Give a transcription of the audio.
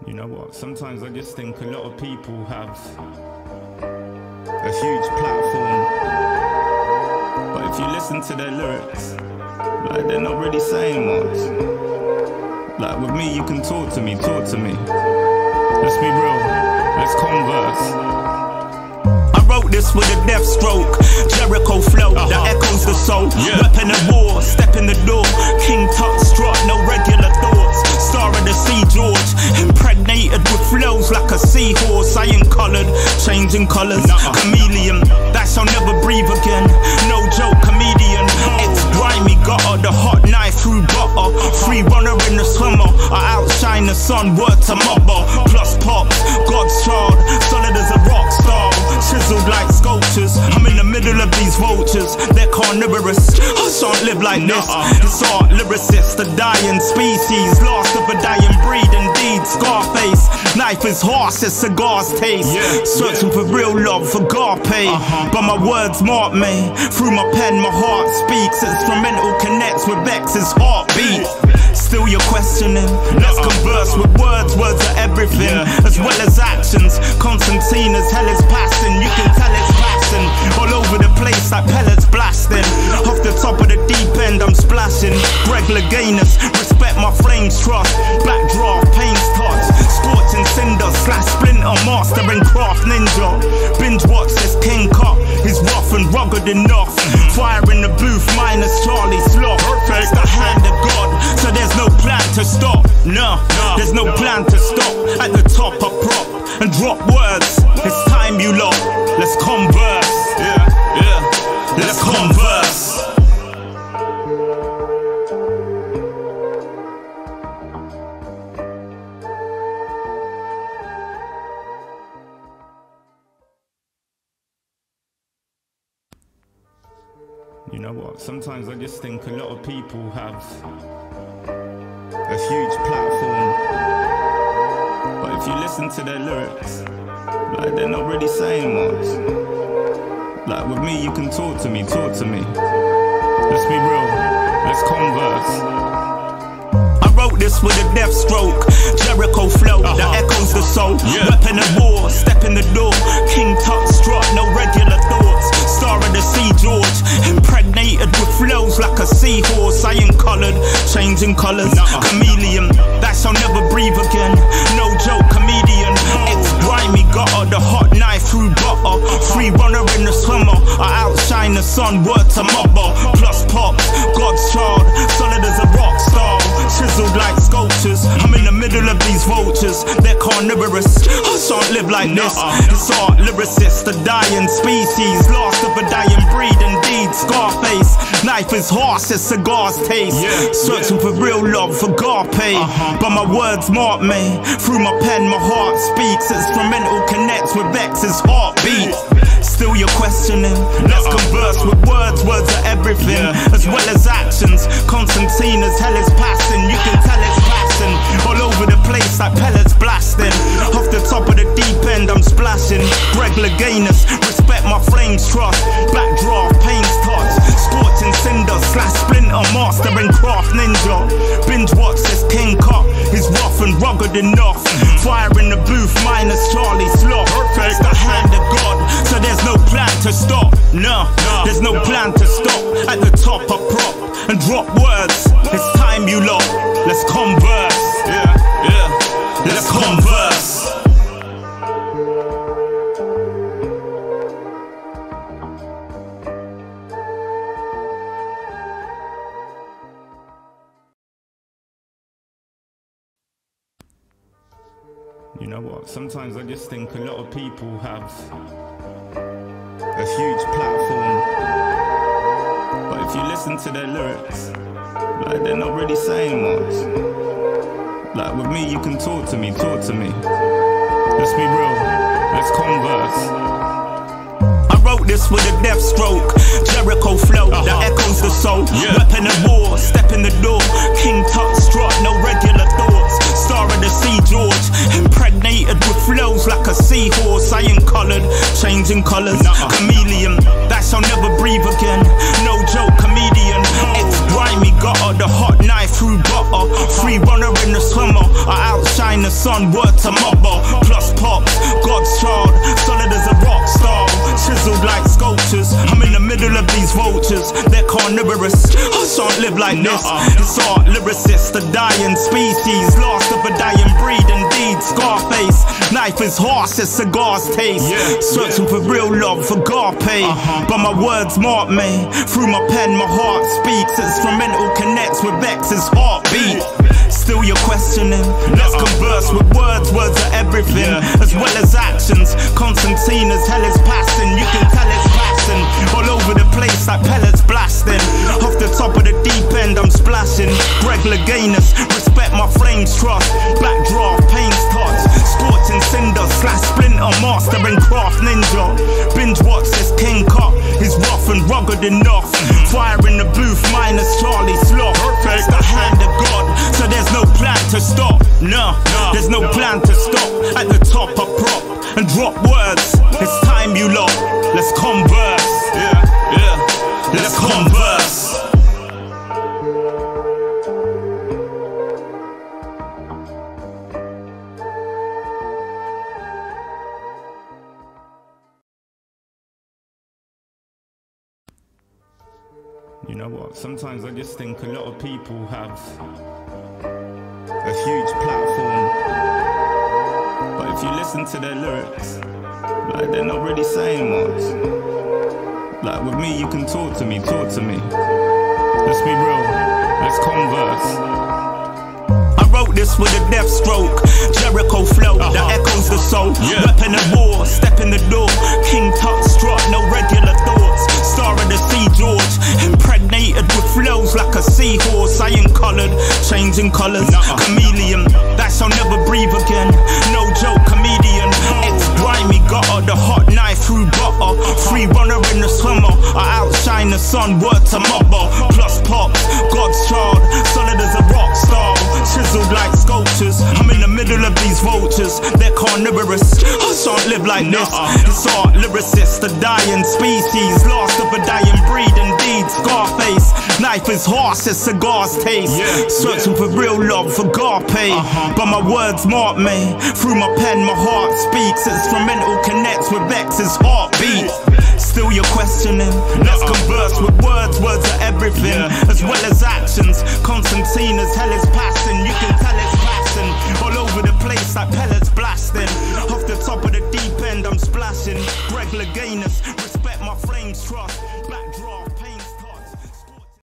You know what? Sometimes I just think a lot of people have a huge platform, but if you listen to their lyrics, like, they're not really saying much. Like, with me, you can talk to me, talk to me. Let's be real, let's converse. I wrote this with a death stroke, Jericho flow that echoes the soul. Weapon of war, step in the door, King Tut strut, no regular thoughts. Star of the Sea George, impregnated with flows like a seahorse. I ain't coloured, changing colours, chameleon, that shall never breathe again. No joke, comedian, ex-grimy gutter, the hot knife through butter. Free runner in the swimmer, I outshine the sun, word to mother. Plus pops, God's child, solid as a rock star, chiseled like sculptures. I'm in the middle of these vultures, they're carnivorous. I shan't live like this. It's art, lyricist, a dying species, last of a dying breed. Indeed, Scarface, life is harsh as cigars taste. Searching for real love, for Garpe, but my words mark me. Through my pen, my heart speaks. Instrumental connects with X's heartbeat. Still you're questioning, let's converse with words. Words are everything, as well as actions. Constantine as hell is passing, you can tell it's passing. All over the place like pellets blasting. Off the top of the deep end I'm splashing. Greg Laganus, respect my flames trust. Black draft, pain's touch, scorching cinder, slash splinter, master and craft ninja. Binge watch this King Cup, he's rough and rugged enough. Fire in the booth, minus Charlie Sloth. It's the hand of God, so there's no plan to stop. No, there's no plan to stop. At the top I prop and drop words. It's time you lot, let's converse. Let's converse. You know what? Sometimes I just think a lot of people have a huge platform, but if you listen to their lyrics, like, they're not really saying much. Like, with me, you can talk to me, talk to me. Let's be real, let's converse. I wrote this with a death stroke, Jericho flow that echoes the soul. Weapon of war, step in the door, King Tut strut, no regular thoughts. Star of the Sea George, impregnated with flows like a seahorse. I ain't coloured, changing colours, chameleon, that shall never breathe again. No joke, comedian, ex-grimy gutter, the hot knife through butter. Free runner in the swimmer, I outshine the sun, word to mother. Plus pops, God's child, solid as a rock star, chiseled like sculptures. I'm in the middle of these vultures, they're carnivorous. I shan't live like this. It's art, lyricist, a dying species, last of a dying breed. Indeed, Scarface, life is harsh as cigars taste. Searching for real love, for Garpe, but my words mark me. Through my pen, my heart speaks. Instrumental connects with X's heartbeat. Still you're questioning, let's converse with words. Words are everything, as well as actions. Constantine as hell is passing, you can tell it's passing. All over the place like pellets blasting. Off the top of the deep end I'm splashing. Greg Laganus, respect my flames trust. Black draft, pain's touch, scorching cinder, slash splinter, master and craft ninja. Binge watch this King Cup, he's rough and rugged enough. Fire in the booth, minus Charlie Sloth. It's the hand of God, so there's no plan to stop. No, there's no plan to stop. At the top I prop and drop words. It's time you lot, let's converse. Let's converse. You know what? Sometimes I just think a lot of people have a huge platform, but if you listen to their lyrics, like, they're not really saying much. Like, with me, you can talk to me, talk to me. Let's be real, let's converse. I wrote this with a death stroke, Jericho flow that echoes the soul. Weapon of war, step in the door, King Tut strut, no regular thoughts. Star of the Sea George, impregnated with flows like a seahorse. I ain't coloured, changing colours, chameleon, that shall never breathe again. No joke, comedian, ex-grimy gutter, the hot knife through butter. Free runner in the swimmer, I outshine outshine the sun, word to mother. Plus pops, God's child, solid as a rock star, chiseled like sculptures. I'm in the middle of these vultures, they're carnivorous. I shan't live like this. It's art, lyricist, a dying species, last of a dying breed. Indeed, Scarface, knife is harsh as cigars taste. Searching for real love, for Garpe, but my words mark me. Through my pen, my heart speaks. Instrumental connects with X's heartbeat. Still you're questioning, let's converse with words. Words are everything, as well as actions. Constantine as hell is passing, you can tell it's passing. All over the place like pellets blasting. Off the top of the deep end I'm splashing. Greg Louganis, respect my flames trust. Backdraft, pain's touch, scorching cinder, slash splinter, mastering craft ninja. Binge watch this King Cup, he's rough and rugged enough. Fire in the booth, minus Charlie Sloth. It's the hand of God, so there's no plan to stop. No, there's no plan to stop. At the top I prop and drop words. It's time you lot, let's converse. Let's converse. You know what, sometimes I just think a lot of people have a huge platform, but if you listen to their lyrics, like, they're not really saying much. Like with me, you can talk to me. Let's be real, let's converse. I wrote this with a death stroke, Jericho flow that echoes the soul. Weapon of war, step in the door, King Tut strut, no regular thoughts. Star of the Sea George, impregnated with flows like a seahorse. I ain't coloured, changing colours, chameleon that shall never breathe again. No joke, comedian, ex-grimy gutter, the hot knife through butter. Free runner in the summer, I outshine the sun, word to mother. Plus pops, God's child, solid as a rock star, chiseled like sculptures. I'm in the middle of these vultures, they're carnivorous. I shan't live like this. It's art, lyricist, a dying species, last of a dying breed. Indeed, Scarface, knife is harsh as cigars taste. Searching for real love, for Garpe, but my words mark me. Through my pen, my heart speaks. Instrumental connects with X's heartbeat. Still you're questioning, let's converse with words. Words are everything, as well as